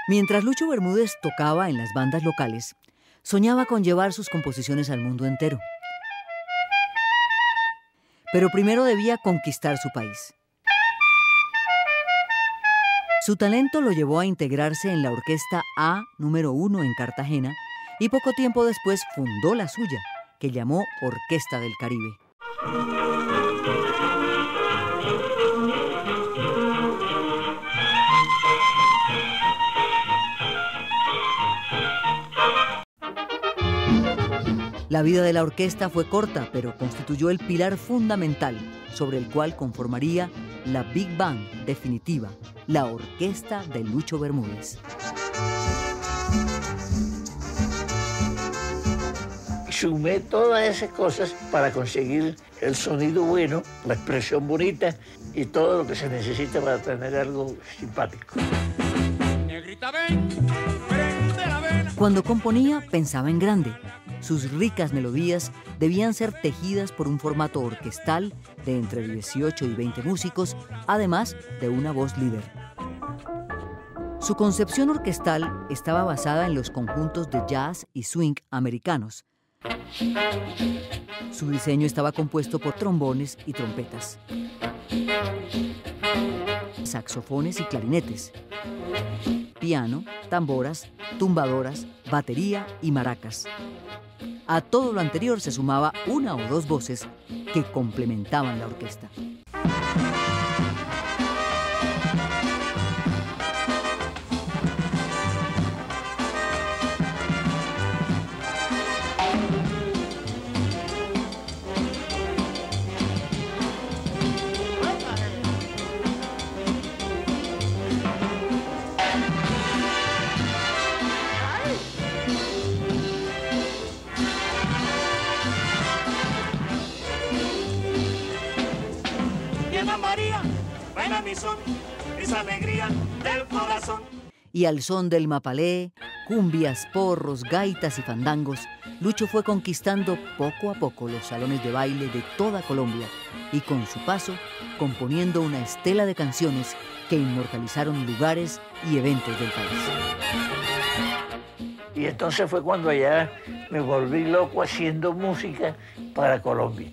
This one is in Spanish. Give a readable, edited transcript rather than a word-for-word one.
Mientras Lucho Bermúdez tocaba en las bandas locales, soñaba con llevar sus composiciones al mundo entero. Pero primero debía conquistar su país. Su talento lo llevó a integrarse en la Orquesta A número 1 en Cartagena y poco tiempo después fundó la suya, que llamó Orquesta del Caribe. La vida de la orquesta fue corta, pero constituyó el pilar fundamental sobre el cual conformaría la Big Band definitiva, la orquesta de Lucho Bermúdez. Sumé todas esas cosas para conseguir el sonido bueno, la expresión bonita y todo lo que se necesita para tener algo simpático. Cuando componía, pensaba en grande. Sus ricas melodías debían ser tejidas por un formato orquestal de entre 18 y 20 músicos, además de una voz líder. Su concepción orquestal estaba basada en los conjuntos de jazz y swing americanos. Su diseño estaba compuesto por trombones y trompetas, saxofones y clarinetes, piano, tamboras, tumbadoras, batería y maracas. A todo lo anterior se sumaba una o dos voces que complementaban la orquesta. Esa alegría del corazón. Y al son del mapalé, cumbias, porros, gaitas y fandangos, Lucho fue conquistando poco a poco los salones de baile de toda Colombia y con su paso componiendo una estela de canciones que inmortalizaron lugares y eventos del país. Y entonces fue cuando allá me volví loco haciendo música para Colombia.